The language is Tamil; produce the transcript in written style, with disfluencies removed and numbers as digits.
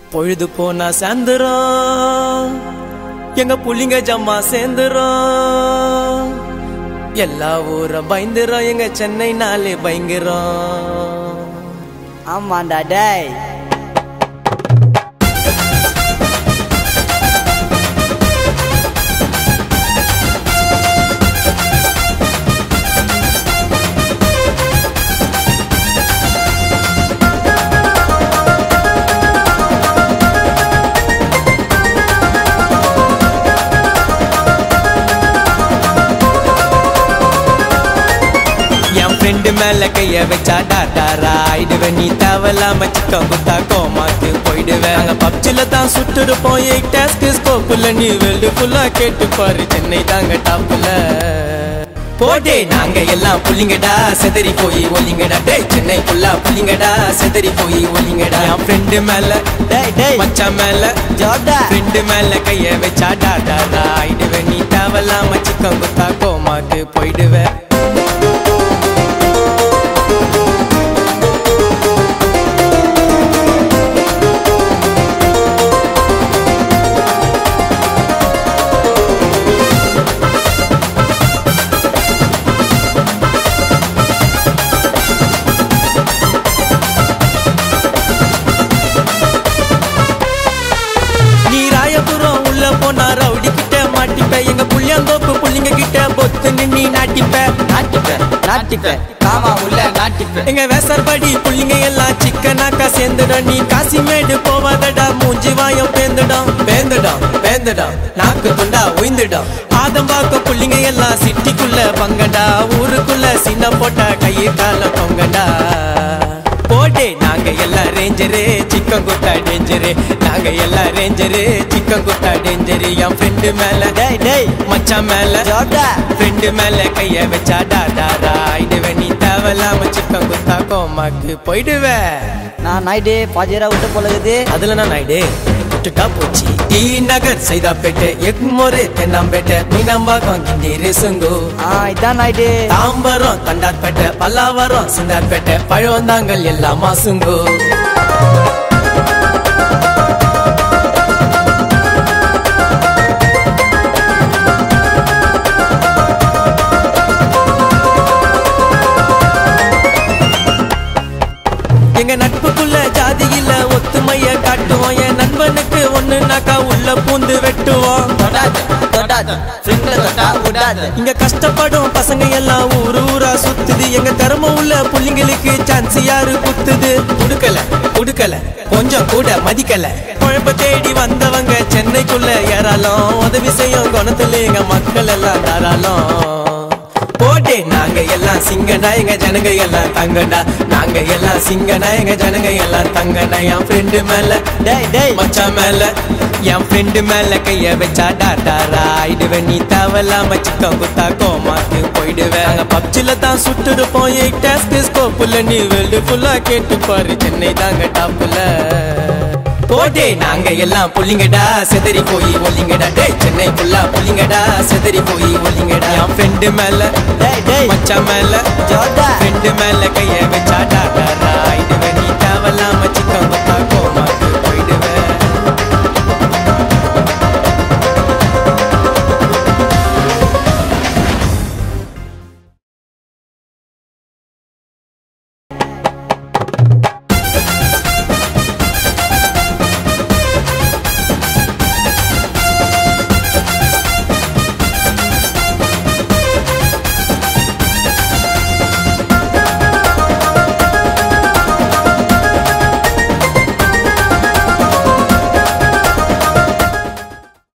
பொழுது போனா சேர்ந்துரும் எங்க புள்ளிங்க ஜம்மா சேர்ந்துரும் எல்லா ஊரும் பயந்துரும் எங்க சென்னை நாளே பயங்கரம். ஆமாண்டா டேய். ஃப்ரெண்டு மேல கைய வச்சா டாட்டாரா ஆயிடுவேன். நீ தேவலாம சிக்கம் குத்தா கோமாக்கு போயிடுவேன். நாங்க பப்ஜில தான் சுட்டுருப்போம் 8 டாஸ்க் ஸ்கோப்புல. நீ வேர்ல்டு ஃபுல்லா கேட்டு பாரு சென்னை தாங்க டாப்ல. போடே நாங்க எல்லாம் புள்ளிங்கடா செதறி போய் ஒலிங்கடா. டே சென்னை ஃபுல்லா புள்ளிங்கடா செதறி போய் ஒலிங்கடா. என் ஃப்ரெண்டு மேல டேய் டேய் மச்சான் மேல ஜோடா ஃப்ரெண்டு மேல கைய வச்சா டாட்டாரா ஆயிடுவேன். நீ தேவலாம சிக்கம் குத்தா கோமாக்கு போயிடுவேன். போனா ரவுடி கிட்ட மாட்டிப்ப. எங்க புள்ளியந்தோப்பு புள்ளிங்க கிட்ட பொத்து நின்னி நாட்டிப்ப. நாட்டிப்ப காமா உள்ள நாட்டிப்ப. எங்க வேசர்படி புள்ளிங்க எல்லாம் சிக்கனாக்கா சேர்ந்துடும். நீ காசிமேடு போவாதடா மூஞ்சி வாயம் பேந்துடும் நாக்கு துண்டா உயிந்துடும். ஆதம்பாக்க புள்ளிங்க எல்லாம் சிட்டிக்குள்ள பங்கடா. ஊருக்குள்ள சின்ன போட்டா கையை கால பொங்கடா. போடே நாங்க எல்லாம் ரேஞ்சரு சிக்கன் குத்தா டேஞ்சரு. நாங்க எல்லாம் ரேஞ்சரு சிக்கன் குத்தா டேஞ்சரு. என் ஃப்ரெண்டு மேல டேய் டேய் மச்சான் மேல ஜோடா ஃப்ரெண்டு மேல கைய வச்சா டாடாரா ஆயிடுவேன். நீ தேவலாம சிக்கன் குத்தா கோமாக்கு போயிடுவேன். நான் நைட்டு பாஜரா விட்டு போலகுது. அதுல நான் நாயுடு விட்டுட்டா போச்சு. டி நகர் சைதாப்பேட்டை எக்மோரே தென்னாம்பேட்டை மீனம்பாக்கம் கிண்டி சுங்கு. இதான் நைட்டு தாம்பரம் தண்டார்பேட்டை பல்லாவரம் சிந்தார்பேட்டை பழவந்தாங்கல் எல்லாம் மாசுங்கு. எங்க நட்புக்குள்ள ஜாதியில ஒத்துமைய காட்டுவோம். என் நண்பனுக்கு ஒண்ணுனாக்கா உள்ள பூந்து வெட்டுவோம். இங்க கஷ்டப்படும் பசங்க எல்லாம் ஊரா சுத்துது. எங்க திறமை உள்ள புள்ளிங்களுக்கு சான்ஸ் யாரு குத்துது. குடுக்கல கொஞ்சம் கூட மதிக்கல. குழப்ப தேடி வந்தவங்க சென்னைக்குள்ள ஏறாலும் உதவி செய்யும் குணத்துல எங்க மக்கள் எல்லாம் தாராளம். போடே நாங்க எல்லாம் சிங்கடா எங்க ஜனங்க எல்லாம் தங்கடா. நாங்க எல்லாம் சிங்கடா எங்க ஜனங்க எல்லாம் தங்கடா. என் ஃப்ரெண்டு மேல டேய் டேய் மச்சான் மேல என் ஃப்ரெண்டு மேல கைய வச்சா டாட்டாரா ஆயிடுவேன். நீ தேவலாம சிக்கம் குத்தா கோமாக்கு போயிடுவேன். நாங்க பப்ஜில தான் சுட்டுருப்போம் 8 டாஸ்க் ஸ்கோப்புல. நீ வேர்ல்டு ஃபுல்லா கேட்டு பாரு சென்னை தாங்க டாப்ல. போடே நாங்க எல்லாம் புள்ளிங்கடா செதறி போய் ஒலிங்கடா. டே சென்னை ஃபுல்லா புள்ளிங்கடா செதறி போய் ஒலிங்கடா. என் ஃப்ரெண்டு மேல டேய் டேய் மச்சான் மேல ஜோடா ஃப்ரெண்டு மேல கைய வச்சா டாடாரா ஆயிடுவேன். நீ தேவலாம சிக்கம் குத்தா